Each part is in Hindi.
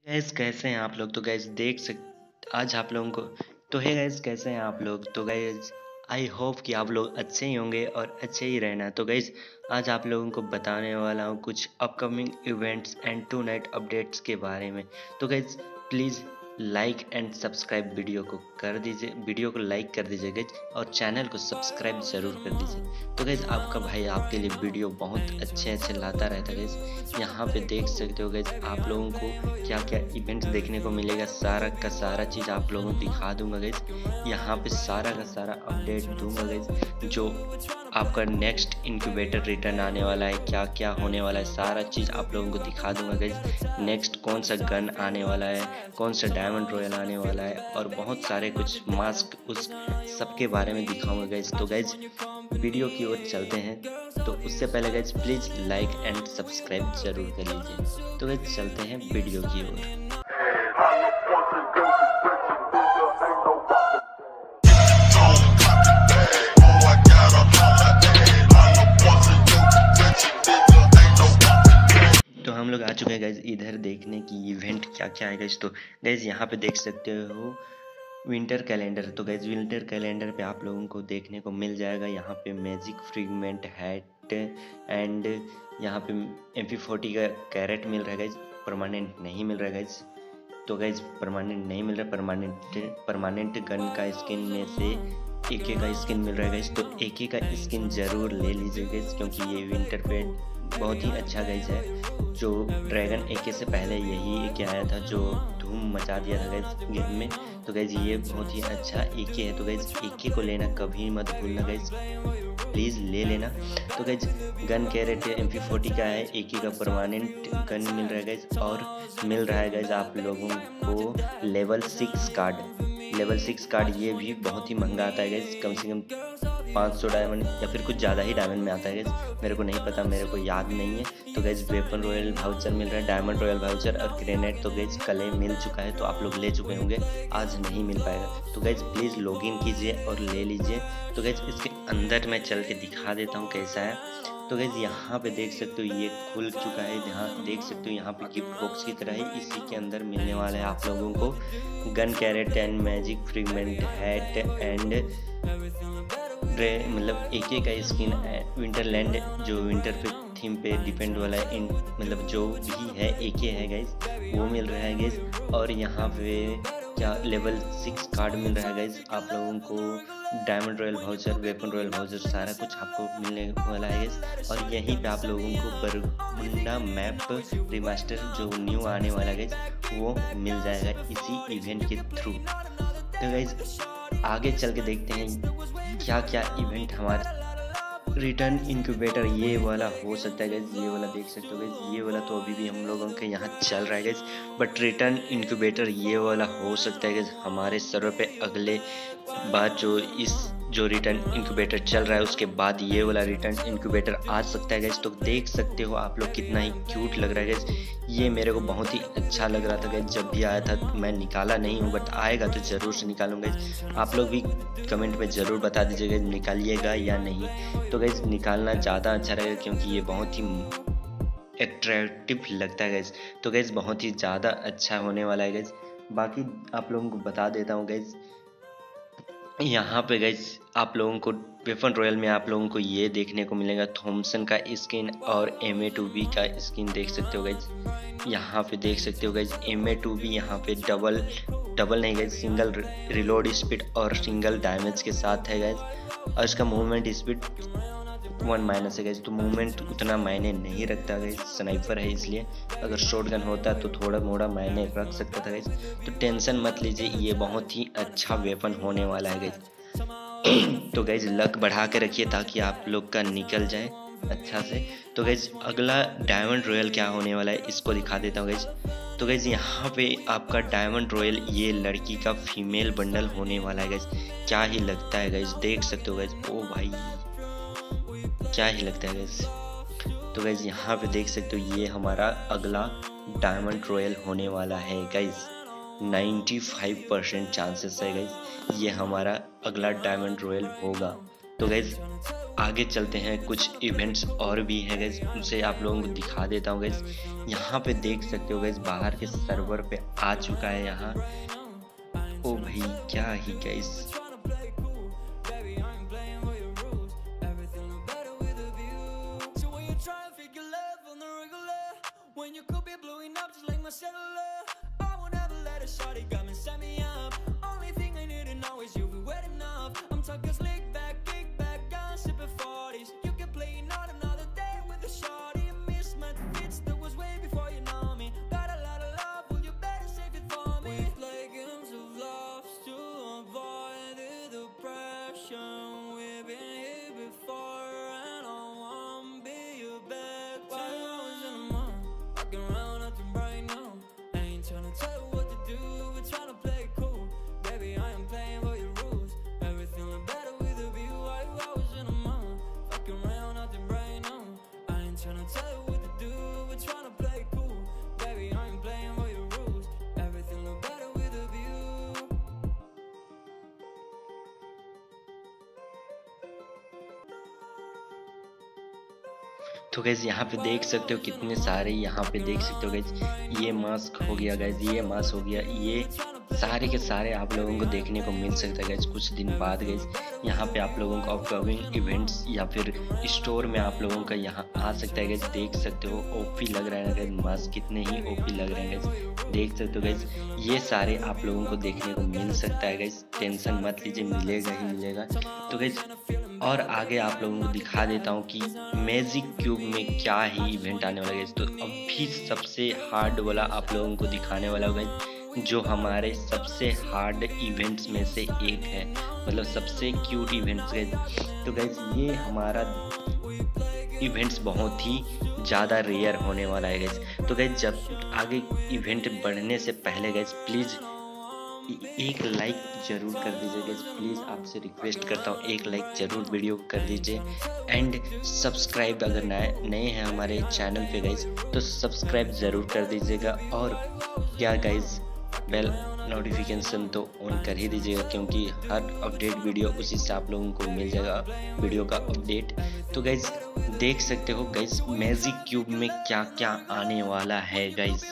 गैस कैसे हैं आप लोग। तो गैस देख सक आज आप लोगों को तो है गैस कैसे हैं आप लोग। तो गैस आई होप कि आप लोग अच्छे ही होंगे और अच्छे ही रहना। तो गैस आज आप लोगों को बताने वाला हूँ कुछ upcoming events and tonight updates के बारे में। तो guys please like and subscribe video को लाइक कर दीजिए गैस, और चैनल को सब्सक्राइब ज़रूर कर दीजिए। तो गैस आपका भाई आपके लिए वीडियो बहुत अच्छे लाता रहता है गैस। यहाँ पे देख सकते हो गैस आप लोगों को क्या क्या इवेंट्स देखने को मिलेगा, सारा का सारा चीज़ आप लोगों को दिखा दूंगा गैस। यहाँ पे सारा का सारा अपडेट दूंगा गैस। जो आपका नेक्स्ट इंक्यूबेटर रिटर्न आने वाला है, क्या क्या होने वाला है, सारा चीज़ आप लोगों को दिखा दूंगा गैस। नेक्स्ट कौन सा गन आने वाला है, कौन सा डायमंड रॉयल आने वाला है, और बहुत सारे कुछ मास्क उस सब के बारे में दिखाऊंगा गैस। तो गैस वीडियो की ओर चलते हैं। तो उससे पहले guys please like and subscribe जरूर कर लीजिए। तो गैस चलते हैं वीडियो की ओर। तो हम लोग आ चुके हैं गैस इधर देखने की इवेंट क्या क्या है गैस। तो गैस यहाँ पे देख सकते हो विंटर कैलेंडर। तो गैस विंटर कैलेंडर पे आप लोगों को देखने को मिल जाएगा यहाँ पे मैजिक फ्रेगमेंट हैट एंड यहाँ पे MP40 का कैरेट मिल रहा है गैस। परमानेंट नहीं मिल रहा है गैस। तो गैस परमानेंट नहीं मिल रहा, परमानेंट गन का स्किन में से AK का स्किन मिल रहा है गैस। तो AK का स्किन ज़रूर ले लीजिए गैस, क्योंकि ये विंटर पे बहुत ही अच्छा गैस है। जो ड्रैगन AK से पहले यही AK आया था जो धूम मचा दिया था गैस गेम में। तो गैस ये बहुत ही अच्छा AK है। तो गैस AK को लेना कभी मत भूलना गैस, प्लीज़ ले लेना। तो गैस गन कैरेट MP40 का है, AK का परमानेंट गन मिल रहा है गैस, और मिल रहा है गैस आप लोगों को लेवल 6 कार्ड। ये भी बहुत ही महंगा आता है गैस, कम से कम 500 डायमंड या फिर कुछ ज़्यादा ही डायमंड में आता है गैस। मेरे को नहीं पता, मेरे को याद नहीं है। तो गैस वेपन रॉयल वाउचर मिल रहा है, डायमंड रॉयल वाउचर और ग्रेनेड तो गैस कल ही मिल चुका है, तो आप लोग ले चुके होंगे, आज नहीं मिल पाएगा। तो गैस प्लीज़ लॉगिन कीजिए और ले लीजिए। तो गैस इसके अंदर मैं चल के दिखा देता हूँ कैसा है। तो गैस यहाँ पे देख सकते हो ये खुल चुका है। यहाँ देख सकते हो यहाँ पे गिफ्ट बॉक्स की तरह है, इसी के अंदर मिलने वाला है आप लोगों को gun crate and magic fragment hat and मतलब AK का स्किन विंटरलैंड जो विंटर पे थीम पे डिपेंड वाला है, मतलब जो भी है AK है गैस वो मिल रहा है गैस। और यहाँ पे क्या लेवल 6 कार्ड मिल रहा है गैस आप लोगों को, diamond royal voucher, weapon royal voucher, सारा कुछ आपको मिलने वाला है गैस। और यहीं पे आप लोगों को बरमुंडा मैप रिमास्टर जो न्यू आने वाला है गैस वो मिल जाएगा इसी इवेंट के थ्रू। तो गैस आगे चल के देखते हैं क्या क्या इवेंट हमारे रिटर्न इंक्यूबेटर ये वाला हो सकता है गैस। ये वाला देख सकते हो गैस, ये वाला तो अभी भी हम लोगों के यहाँ चल रहा है गैस, बट रिटर्न इंक्यूबेटर ये वाला हो सकता है गैस हमारे सर्वर पे अगले बार जो रिटर्न इंक्यूबेटर चल रहा है उसके बाद ये वाला रिटर्न इंक्यूबेटर आ सकता है गैस। तो देख सकते हो आप लोग कितना ही क्यूट लग रहा है गैस। ये मेरे को बहुत ही अच्छा लग रहा था गैस जब भी आया था। मैं निकाला नहीं हूँ, बट आएगा तो ज़रूर से निकालूंगा गैस। आप लोग भी कमेंट में ज़रूर बता दीजिएगा निकालिएगा या नहीं। तो गैस निकालना ज़्यादा अच्छा रहेगा, क्योंकि ये बहुत ही अट्रैक्टिव लगता है गैस। तो गैस बहुत ही ज़्यादा अच्छा होने वाला है गैस। बाकी आप लोगों को बता देता हूँ गैस, यहाँ पे गैस आप लोगों को वेपन रॉयल में आप लोगों को ये देखने को मिलेगा थॉमसन का स्किन और MA2B का स्किन देख सकते हो गैस। यहाँ पे देख सकते हो गैस MA2B यहाँ पे डबल नहीं गैस, सिंगल रिलोड स्पीड और सिंगल डैमेज के साथ है गैस। और इसका मूवमेंट स्पीड 1- है गैस, तो मूवमेंट उतना मायने नहीं रखता गैस, स्नाइपर है इसलिए। अगर शॉटगन होता तो थोड़ा मोड़ा मायने रख सकता था गैस। तो टेंशन मत लीजिए, ये बहुत ही अच्छा वेपन होने वाला है गैस। तो गैस लक बढ़ा के रखिए ताकि आप लोग का निकल जाए अच्छा से। तो गैस अगला डायमंड रॉयल क्या होने वाला है इसको दिखा देता हूँ गैस। तो गैस यहाँ पे आपका डायमंड रॉयल ये लड़की का फीमेल बंडल होने वाला है गैस। क्या ही लगता है गैस, देख सकते हो गैस, ओ भाई क्या ही लगता है गैस। तो गैस यहाँ पे देख सकते हो ये हमारा अगला डायमंड रॉयल होने वाला है गैस। 95% चांसेस है गैस ये हमारा अगला डायमंड रॉयल होगा। तो गैस आगे चलते हैं, कुछ इवेंट्स और भी हैं गाइस, उसे आप लोगों को दिखा देता हूँ गाइस। यहाँ पे देख सकते हो गाइस, बाहर के सर्वर पे आ चुका है यहाँ। ओ भाई क्या ही गाइस, तो गैस यहाँ पे देख सकते हो कितने सारे, यहाँ पे देख सकते हो गैस, ये मास्क हो गया गैस, ये मास्क हो गया, ये सारे के सारे आप लोगों को देखने को मिल सकता है गैस कुछ दिन बाद गैस। यहाँ पे आप लोगों को अपकमिंग इवेंट्स या फिर स्टोर में आप लोगों का यहाँ आ सकता है गैस। देख सकते हो ओपी लग रहा है गैस, मास्क कितने ही ओपी लग रहे हैं गैस, देख सकते हो गैस। ये सारे आप लोगों को देखने को मिल सकता है गैस, टेंशन मत लीजिए, मिलेगा ही मिलेगा। तो गैस और आगे आप लोगों को दिखा देता हूँ कि मैजिक क्यूब में क्या ही इवेंट आने वाला है। तो अभी सबसे हार्ड वाला आप लोगों को दिखाने वाला होगा, जो हमारे सबसे हार्ड इवेंट्स में से एक है, मतलब सबसे क्यूट इवेंट्स है। तो गाइज ये हमारा इवेंट्स बहुत ही ज़्यादा रेयर होने वाला है गाइज। तो गाइज जब आगे इवेंट बढ़ने से पहले गाइज प्लीज़ एक लाइक ज़रूर कर दीजिए गाइज, प्लीज़ आपसे रिक्वेस्ट करता हूँ, एक लाइक ज़रूर वीडियो कर दीजिए। एंड सब्सक्राइब अगर नए हैं हमारे चैनल पे गाइज तो सब्सक्राइब ज़रूर कर दीजिएगा। और क्या गाइज बेल नोटिफिकेशन तो ऑन कर ही दीजिएगा, क्योंकि हर अपडेट वीडियो उसी से आप लोगों को मिल जाएगा वीडियो का अपडेट। तो गाइज देख सकते हो गाइज मैजिक क्यूब में क्या क्या आने वाला है गाइज।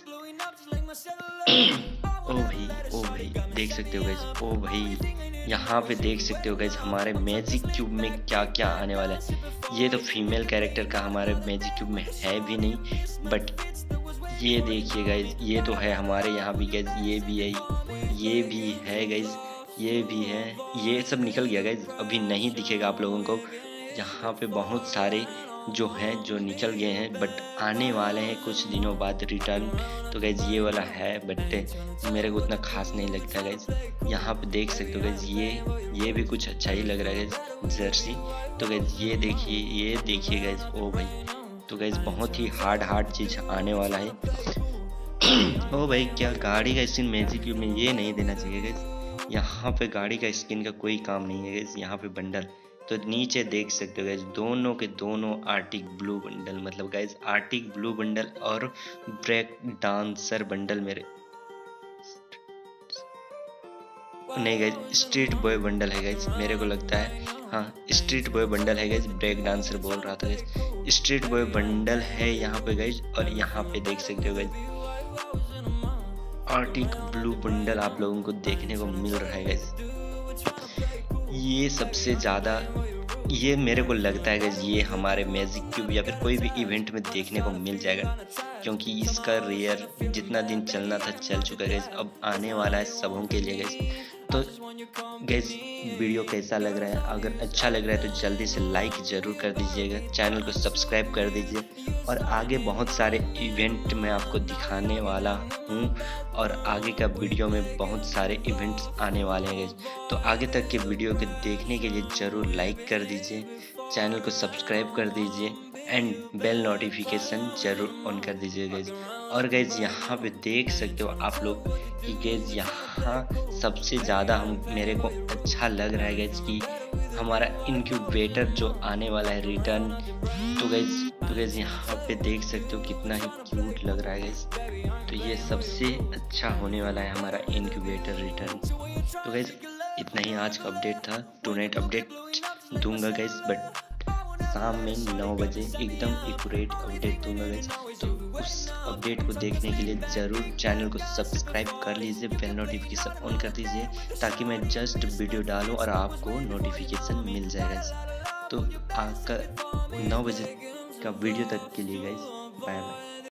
ओ भाई देख सकते हो गाइज, ओ भाई यहाँ पे देख सकते हो गाइज हमारे मैजिक क्यूब में क्या क्या आने वाला है। ये तो फीमेल कैरेक्टर का हमारे मैजिक क्यूब में है भी नहीं, बट ये देखिए गाइज, ये तो है हमारे यहाँ भी गाइज, ये भी है, ये भी है गाइज, ये भी है, ये सब निकल गया गाइज, अभी नहीं दिखेगा आप लोगों को। यहाँ पे बहुत सारे जो हैं जो निकल गए हैं, बट आने वाले हैं कुछ दिनों बाद रिटर्न। तो गाइज ये वाला है, बट मेरे को उतना खास नहीं लगता गाइज। यहाँ पे देख सकते हो गाइज, ये भी कुछ अच्छा ही लग रहा है गाइज, जर्सी। तो गाइज ये देखिए गाइज, ओ भाई। तो गाइज बहुत ही हार्ड चीज़ आने वाला है। ओ भाई क्या गाड़ी का स्किन मैजिक क्यूब में ये नहीं देना चाहिए गाइज, यहाँ पे गाड़ी का स्किन का कोई काम नहीं है गाइज। यहाँ पे बंडल तो नीचे देख सकते हो गाइज, दोनों के दोनों आर्टिक ब्लू बंडल, मतलब गाइज आर्टिक ब्लू बंडल और ब्रेक डांसर बंडल मेरे नहीं गाइज, स्ट्रीट बॉय बंडल है गाइज, मेरे को लगता है हाँ स्ट्रीट बॉय बंडल है गाइज, ब्रेक डांसर बोल रहा था गाइज, स्ट्रीट बॉय बंडल है यहाँ पे गाइज। और यहाँ पे देख सकते हो गाइज आर्टिक ब्लू बंडल आप लोगों को देखने को मिल रहा है गाइज। ये सबसे ज़्यादा, ये मेरे को लगता है गाइज ये हमारे मैजिक क्यूब या फिर कोई भी इवेंट में देखने को मिल जाएगा, क्योंकि इसका रेयर जितना दिन चलना था चल चुका है गाइज, अब आने वाला है सबों के लिए गाइज। तो गाइज वीडियो कैसा लग रहा है, अगर अच्छा लग रहा है तो जल्दी से लाइक ज़रूर कर दीजिएगा, चैनल को सब्सक्राइब कर दीजिए। और आगे बहुत सारे इवेंट मैं आपको दिखाने वाला हूँ, और आगे का वीडियो में बहुत सारे इवेंट्स आने वाले हैं गाइज। तो आगे तक के वीडियो को देखने के लिए ज़रूर लाइक कर दीजिए, चैनल को सब्सक्राइब कर दीजिए एंड बेल नोटिफिकेशन ज़रूर ऑन कर दीजिए गाइज। और गाइज यहाँ पे देख सकते हो आप लोग कि गाइज यहाँ सबसे ज़्यादा मेरे को अच्छा लग रहा है गाइज कि हमारा इनक्यूबेटर जो आने वाला है रिटर्न। तो गाइज यहाँ पे देख सकते हो कितना ही क्यूट लग रहा है गाइज। तो ये सबसे अच्छा होने वाला है हमारा इनक्यूबेटर रिटर्न। तो गाइज इतना ही आज का अपडेट था, टू नाइट अपडेट दूंगा गाइज, बट शाम में 9 बजे एकदम एक्यूरेट अपडेट दूंगा गाइस। तो उस अपडेट को देखने के लिए ज़रूर चैनल को सब्सक्राइब कर लीजिए, बेल नोटिफिकेशन ऑन कर दीजिए ताकि मैं जस्ट वीडियो डालूं और आपको नोटिफिकेशन मिल जाए गाइस। तो आकर 9 बजे का वीडियो तक के लिए गाइस बाय बाय।